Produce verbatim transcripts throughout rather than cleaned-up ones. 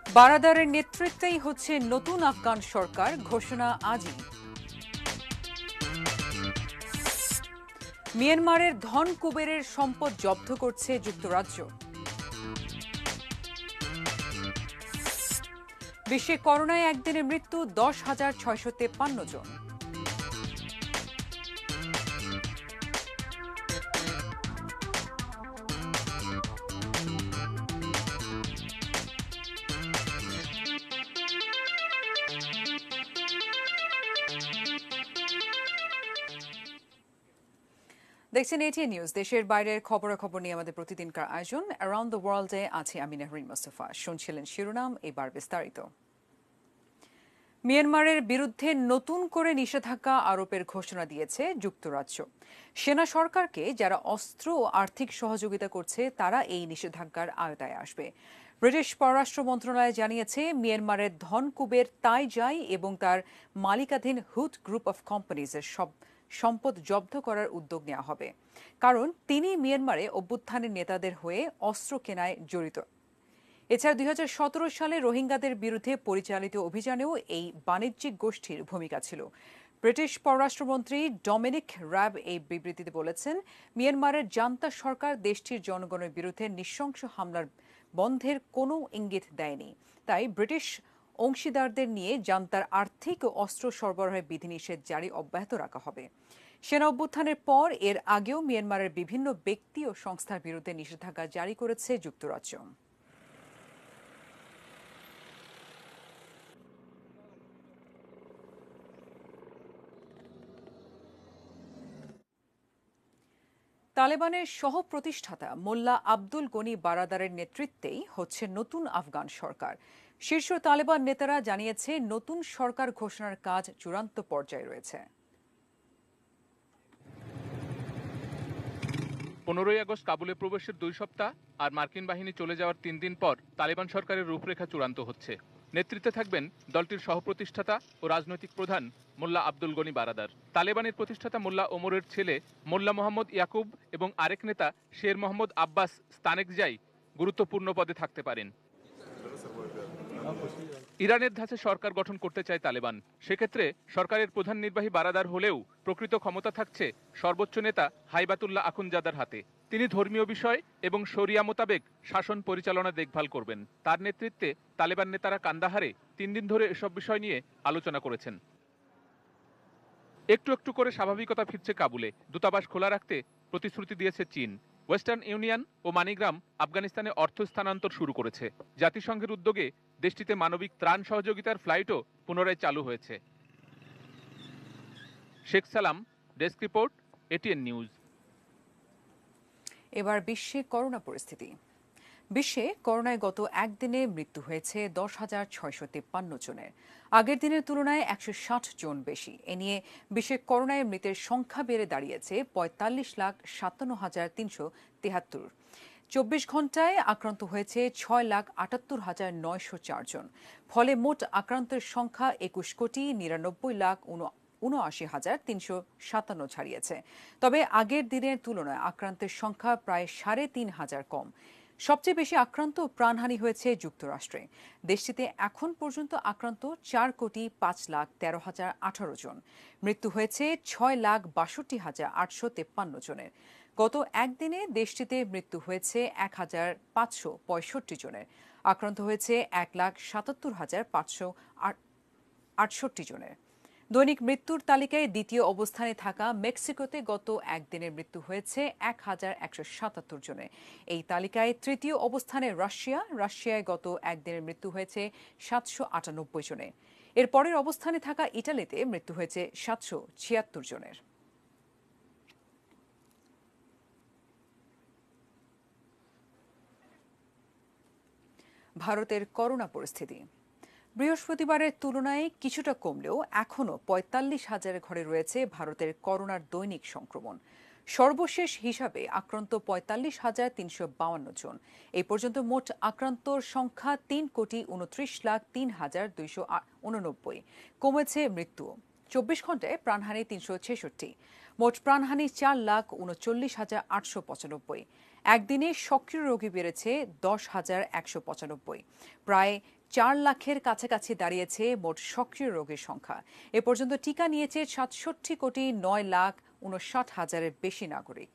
বারাদারের নেতৃত্বেই হচ্ছে নতুন আফগান সরকার, ঘোষণা আজই। মিয়ানমারের ধন কুবেরের সম্পদ জব্দ করছে যুক্তরাজ্য। বিশ্বে করোনায় একদিনে মৃত্যু দশ হাজার ছয়শো তেপ্পান্ন জন। দেখছেন এটিএন নিউজ। দেশের বাইরের খবরাখবর নিয়ে আমাদের প্রতিদিনকার আয়োজন অ্যারাউন্ড দ্য ওয়ার্ল্ডে আছে আমি নাহরিন মোস্তফা। শুনছিলেন শিরোনাম, এবার বিস্তারিত। মিয়ানমারের বিরুদ্ধে নতুন করে নিষেধাজ্ঞা আরোপের ঘোষণা দিয়েছে যুক্তরাজ্য। সেনা সরকারকে যারা অস্ত্র ও আর্থিক সহযোগিতা করছে তারা এই নিষেধাজ্ঞার আওতায় আসবে। ব্রিটিশ পররাষ্ট্র মন্ত্রণালয় জানিয়েছে, মিয়ানমারের ধন কুবের তাই যাই এবং তার মালিকাধীন হুট গ্রুপ অফ কোম্পানিজের সব সম্পদ জব্দ করার উদ্যোগ নেওয়া হবে, কারণ তিনি মিয়ানমারে অভ্যুত্থানের নেতাদের হয়ে অস্ত্র কেনায় জড়িত। এছাড়া দুই হাজার সতেরো সালে রোহিঙ্গাদের বিরুদ্ধে পরিচালিত অভিযানেও এই বাণিজ্যিক গোষ্ঠীর ভূমিকা ছিল। ব্রিটিশ পররাষ্ট্রমন্ত্রী ডমিনিক র্যাব এই বিবৃতিতে বলেছেন, মিয়ানমারের জান্তা সরকার দেশটির জনগণের বিরুদ্ধে নৃশংস হামলার বন্ধের কোনো ইঙ্গিত দেয়নি। তাই ব্রিটিশ অংশীদারদের নিয়ে জান্তার আর্থিক ও অস্ত্র সরবরাহের বিধিনিষেধ জারি অব্যাহত রাখা হবে। সেনা অভ্যুত্থানের পর এর আগেও মিয়ানমারের বিভিন্ন ব্যক্তি ও সংস্থার বিরুদ্ধে নিষেধাজ্ঞা জারি করেছে যুক্তরাজ্য। তালেবানের সহ প্রতিষ্ঠাতা মোল্লা আব্দুল গনি বারাদারের নেতৃত্বেই হচ্ছে নতুন আফগান সরকার। শীর্ষ তালেবান নেতারা জানিয়েছে, নতুন সরকার ঘোষণার কাজ চূড়ান্ত পর্যায়ে রয়েছে। পনেরোই আগস্ট কাবুলে প্রবেশের দুই সপ্তাহ আর মার্কিন বাহিনী চলে যাওয়ার তিন দিন পর তালেবান সরকারের রূপরেখা চূড়ান্ত হচ্ছে। নেতৃত্বে থাকবেন দলটির সহপ্রতিষ্ঠাতা ও রাজনৈতিক প্রধান মোল্লা আব্দুল গনি বারাদার। তালেবানের প্রতিষ্ঠাতা মোল্লা ওমরের ছেলে মোল্লা মোহাম্মদ ইয়াকুব এবং আরেক নেতা শের মোহাম্মদ আব্বাস স্তানেকজাই গুরুত্বপূর্ণ পদে থাকতে পারেন। ইরানের ধাঁচে সরকার গঠন করতে চায় তালেবান। সেক্ষেত্রে সরকারের প্রধান নির্বাহী বারাদার হলেও প্রকৃত ক্ষমতা থাকছে সর্বোচ্চ নেতা হাইবাতুল্লাহ আখুনজাদার হাতে। তিনি ধর্মীয় বিষয় এবং শরিয়া মোতাবেক শাসন পরিচালনা দেখভাল করবেন। তার নেতৃত্বে তালেবান নেতারা কান্দাহারে তিন দিন ধরে এসব বিষয় নিয়ে আলোচনা করেছেন। একটু একটু করে স্বাভাবিকতা ফিরছে কাবুলে। দূতাবাস খোলা রাখতে প্রতিশ্রুতি দিয়েছে চীন। ওয়েস্টার্ন ইউনিয়ন ও মানিগ্রাম আফগানিস্তানে অর্থ স্থানান্তর শুরু করেছে। জাতিসংঘের উদ্যোগে দেশটিতে মানবিক ত্রাণ সহযোগিতার ফ্লাইটও পুনরায় চালু হয়েছে। শেখ সালাম, ডেস্ক রিপোর্ট, এটিএন নিউজ। এবার বিশ্বে করোনা পরিস্থিতি। বিশ্বে করোনায় গত একদিনে মৃত্যু হয়েছে দশ হাজার ছয়শো তেপ্পান্ন জনের। আগের দিনের তুলনায় একশো ষাট জন বেশি। এ নিয়ে বিশ্বে করোনায় মৃতের সংখ্যা বেড়ে দাঁড়িয়েছে পঁয়তাল্লিশ লাখ সাতান্ন হাজার তিনশো তেহাত্তর। চব্বিশ ঘন্টায় আক্রান্ত হয়েছে ছয় লাখ আটাত্তর হাজার নয়শো চার জন। ফলে মোট আক্রান্তের সংখ্যা একুশ কোটি নিরানব্বই লাখ উনআশি হাজার তিনশো সাতান্ন ছাড়িয়েছে। তবে আগের দিনের তুলনায় আক্রান্তের সংখ্যা প্রায় সাড়ে তিন হাজার কম। সবচেয়ে বেশি আক্রান্ত ও প্রাণহানি হয়েছে যুক্তরাষ্ট্রে। দেশটিতে এখন পর্যন্ত আক্রান্ত চার কোটি পাঁচ লাখ তেরো হাজার আঠারো জন। মৃত্যু হয়েছে ছয় লাখ বাষট্টি হাজার আটশো তেপ্পান্ন জনের। গত একদিনে দেশটিতে মৃত্যু হয়েছে এক হাজার পাঁচশো পঁয়ষট্টি জনের। আক্রান্ত হয়েছে এক লাখ সাতাত্তর হাজার পাঁচশো আটষট্টি জনের। দৈনিক মৃত্যুর তালিকায় দ্বিতীয় অবস্থানে থাকা মেক্সিকোতে গত একদিনের মৃত্যু হয়েছে এক হাজার একশো সাতাত্তর জনের। এই তালিকায় তৃতীয় অবস্থানে রাশিয়া। রাশিয়ায় গত একদিনের মৃত্যু হয়েছে সাতশো আটানব্বই জনের। এর পরের অবস্থানে থাকা ইটালিতে মৃত্যু হয়েছে সাতশো ছিয়াত্তর জনের। ভারতের করোনা পরিস্থিতি বৃহস্পতিবারের তুলনায় কিছুটা কমলেও এখনও পঁয়তাল্লিশ হাজারের ঘরে রয়েছে ভারতের করোনার দৈনিক সংক্রমণ। সর্বশেষ হিসাবে আক্রান্ত পঁয়তাল্লিশ হাজার তিনশো বাউান্ন জন। এই পর্যন্ত মোট আক্রান্তর সংখ্যা তিন কোটি উনত্রিশ লাখ তিন হাজার দুইশো উননব্বই। কমেছে মৃত্যু। চব্বিশ ঘন্টায় প্রাণহানি তিনশো ছেষট্টি। মোট প্রাণহানি চার লাখ উনচল্লিশ হাজার আটশো পঁচানব্বই। একদিনে সক্রিয় রোগী বেড়েছে দশ হাজার একশো পঁচানব্বই। প্রায় চার লাখের কাছাকাছি দাঁড়িয়েছে মোট সক্রিয় রোগীর সংখ্যা। এ পর্যন্ত টিকা নিয়েছে সাতষট্টি কোটি নয় লাখ উনষাট হাজারের বেশি নাগরিক।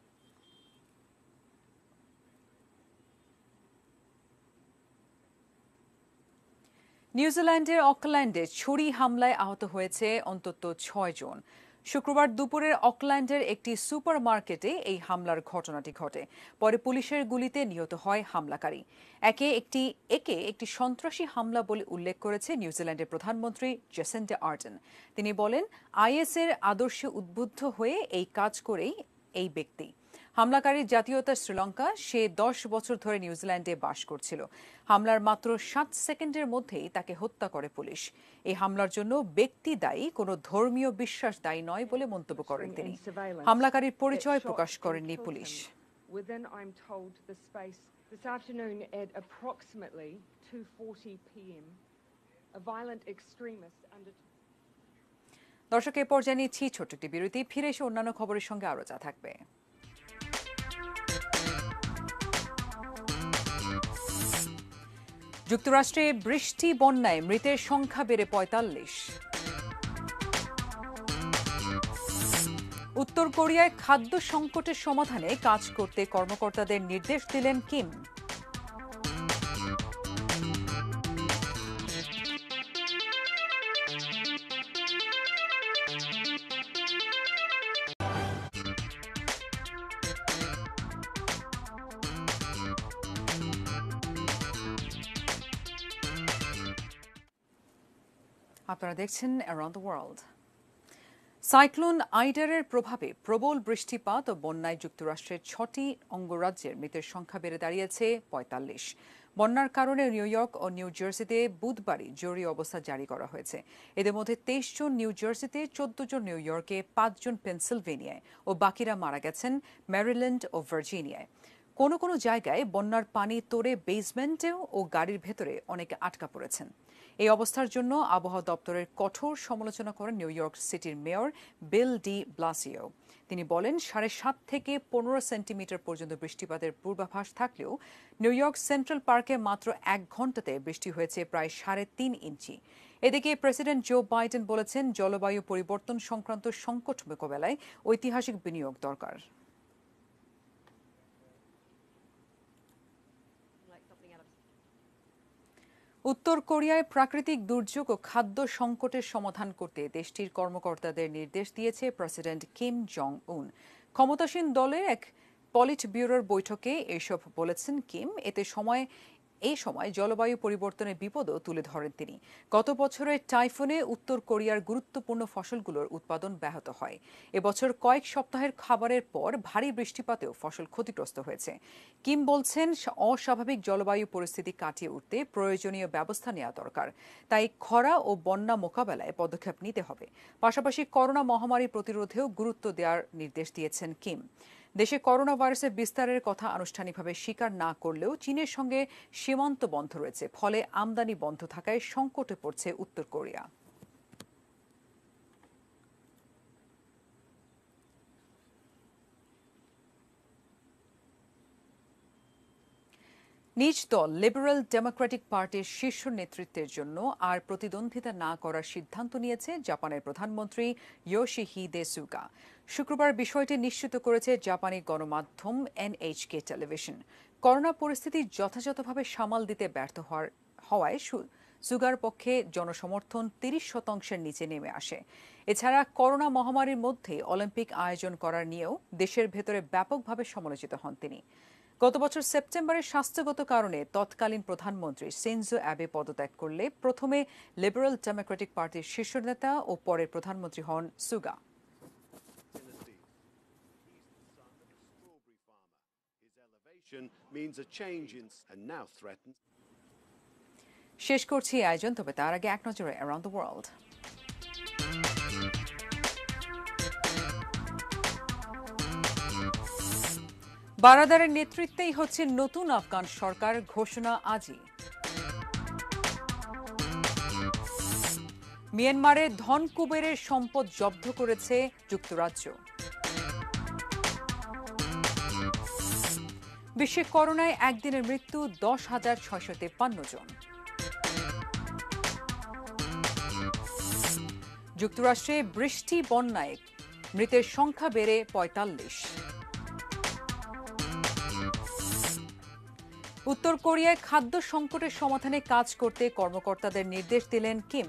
নিউজিল্যান্ডের অকল্যান্ডে ছুরি হামলায় আহত হয়েছে অন্তত ছয় জন। শুক্রবার দুপুরে অকল্যান্ডের একটি সুপার মার্কেটে এই হামলার ঘটনাটি ঘটে। পরে পুলিশের গুলিতে নিহত হয় হামলাকারী। একে একটি একে একটি সন্ত্রাসী হামলা বলে উল্লেখ করেছে নিউজিল্যান্ডের প্রধানমন্ত্রী জেসিন্ডা আর্ডেন। তিনি বলেন, আইএসের আদর্শে উদ্বুদ্ধ হয়ে এই কাজ করেই এই ব্যক্তি। হামলাকারীর জাতীয়তা শ্রীলঙ্কা। সে দশ বছর ধরে নিউজিল্যান্ডে বাস করছিল। হামলার মাত্র সাত সেকেন্ডের মধ্যেই তাকে হত্যা করে পুলিশ। এই হামলার জন্য ব্যক্তি দায়ী, কোনো ধর্মীয় বিশ্বাস দায়ী নয় বলে মন্তব্য করেন তিনি। হামলাকারীর পরিচয় প্রকাশ করেননি পুলিশ। দর্শক, এ পর্যায়ে নিচ্ছি ছোট্ট একটি বিরতি। ফিরে এসে অন্যান্য খবরের সঙ্গে আরো যা থাকবে। যুক্তরাষ্ট্রে বৃষ্টি বন্যায় মৃতের সংখ্যা বেড়ে পঁয়তাল্লিশ। উত্তর কোরিয়ায় খাদ্য সংকটের সমাধানে কাজ করতে কর্মকর্তাদের নির্দেশ দিলেন কিম। আপনারা দেখছেন অ্যারাউন্ড দ্য ওয়ার্ল্ড। সাইক্লোন আইডারের প্রভাবে প্রবল বৃষ্টিপাত ও বন্যায় যুক্তরাষ্ট্রের ছটি অঙ্গরাজ্যের মৃতের সংখ্যা বেড়ে দাঁড়িয়েছে পঁয়তাল্লিশ। বন্যার কারণে নিউ ইয়র্ক ও নিউ জার্সিতে বুধবারই জরুরি অবস্থা জারি করা হয়েছে। এদের মধ্যে তেইশ জন নিউ জার্সিতে, চোদ্দ জন নিউ ইয়র্কে, পাঁচ জন পেনসিলভেনিয়ায় ও বাকিরা মারা গেছেন ম্যারিল্যান্ড ও ভার্জিনিয়ায়। কোনো কোনো জায়গায় বন্যার পানি তোড়ে বেসমেন্টেও ও গাড়ির ভেতরে অনেকে আটকা পড়েছেন। এই অবস্থার জন্য আবহাওয়া দপ্তরের কঠোর সমালোচনা করেন নিউ ইয়র্ক সিটির মেয়র বিল ডি ব্লাসিও। তিনি বলেন, সাড়ে সাত থেকে পনেরো সেন্টিমিটার পর্যন্ত বৃষ্টিপাতের পূর্বাভাস থাকলেও নিউ ইয়র্ক সেন্ট্রাল পার্কে মাত্র এক ঘন্টাতে বৃষ্টি হয়েছে প্রায় সাড়ে তিন ইঞ্চি। এদিকে প্রেসিডেন্ট জো বাইডেন বলেছেন, জলবায়ু পরিবর্তন সংক্রান্ত সংকট মোকাবেলায় ঐতিহাসিক বিনিয়োগ দরকার। উত্তর কোরিয়ায় প্রাকৃতিক দুর্যোগ ও খাদ্য সংকটের সমাধান করতে দেশটির কর্মকর্তাদের নির্দেশ দিয়েছে প্রেসিডেন্ট কিম জং উন। ক্ষমতাসীন দলের এক পলিট ব্যুরোর বৈঠকে এসব বলেছেন কিম। এতে সময় এই সময় জলবায়ু পরিবর্তনের বিপদও তুলে ধরেন তিনি। গত বছরের টাইফুনে উত্তর কোরিয়ার গুরুত্বপূর্ণ ফসলগুলোর উৎপাদন ব্যাহত হয়। এবছর কয়েক সপ্তাহের খাবারের পর ভারী বৃষ্টিপাতেও ফসল ক্ষতিগ্রস্ত হয়েছে। কিম বলছেন, অস্বাভাবিক জলবায়ু পরিস্থিতি কাটিয়ে উঠতে প্রয়োজনীয় ব্যবস্থা নেওয়া দরকার। তাই খরা ও বন্যা মোকাবেলায় পদক্ষেপ নিতে হবে। পাশাপাশি করোনা মহামারী প্রতিরোধেও গুরুত্ব দেওয়ার নির্দেশ দিয়েছেন কিম। দেশে করোনা ভাইরাসের বিস্তারের কথা আনুষ্ঠানিকভাবে স্বীকার না করলেও চীনের সঙ্গে সীমান্ত বন্ধ রয়েছে। ফলে আমদানি বন্ধ থাকায় সংকটে পড়ছে উত্তর কোরিয়া। নিজ দল লিবারেল ডেমোক্রেটিক পার্টির শীর্ষ নেতৃত্বের জন্য আর প্রতিদ্বন্দ্বিতা না করার সিদ্ধান্ত নিয়েছে জাপানের প্রধানমন্ত্রী ইয়োশিহিদে সুগা। শুক্রবার বিষয়টি নিশ্চিত করেছে জাপানি গণমাধ্যম এনএইচকে টেলিভিশন। করোনা পরিস্থিতি যথাযথভাবে সামাল দিতে ব্যর্থ হওয়ার হওয়ায় সুগার পক্ষে জনসমর্থন তিরিশ শতাংশের নিচে নেমে আসে। এছাড়া করোনা মহামারীর মধ্যে অলিম্পিক আয়োজন করার নিয়েও দেশের ভেতরে ব্যাপকভাবে সমালোচিত হন তিনি। গত বছর সেপ্টেম্বরে স্বাস্থ্যগত কারণে তৎকালীন প্রধানমন্ত্রী শিনজো অ্যাবে পদত্যাগ করলে প্রথমে লিবারেল ডেমোক্রেটিক পার্টির শীর্ষ নেতা ও পরে প্রধানমন্ত্রী হন সুগা। শেষ করছি আয়োজন, তবে তার আগে এক নজরে অ্যারাউন্ড দ্য ওয়ার্ল্ড। বারাদারের নেতৃত্বেই হচ্ছে নতুন আফগান সরকার, ঘোষণা আজই। মিয়ানমারের ধন কুবেরের সম্পদ জব্দ করেছে যুক্তরাজ্য। বিশ্বে করোনায় একদিনের মৃত্যু দশ হাজার ছয়শো তেপ্পান্ন জন। যুক্তরাষ্ট্রে বৃষ্টি বন্যায় মৃতের সংখ্যা বেড়ে পঁয়তাল্লিশ। উত্তর কোরিয়ায় খাদ্য সংকটের সমাধানে কাজ করতে কর্মকর্তাদের নির্দেশ দিলেন কিম।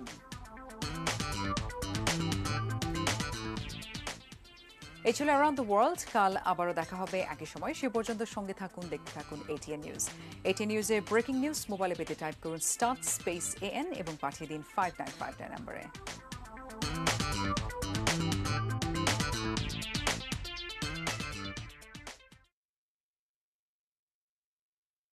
এই ছিল অ্যারাউন্ড দ্য ওয়ার্ল্ড। কাল আবারও দেখা হবে একই সময়। সে পর্যন্ত সঙ্গে থাকুন, দেখতে থাকুন এটিএন নিউজ। এটিএন নিউজের ব্রেকিং নিউজ মোবাইলে পেতে টাইপ করুন স্টার্ট স্পেস এএন এবং পাঠিয়ে দিন ফাইভ নাইন ফাইভ নাইন নম্বরে।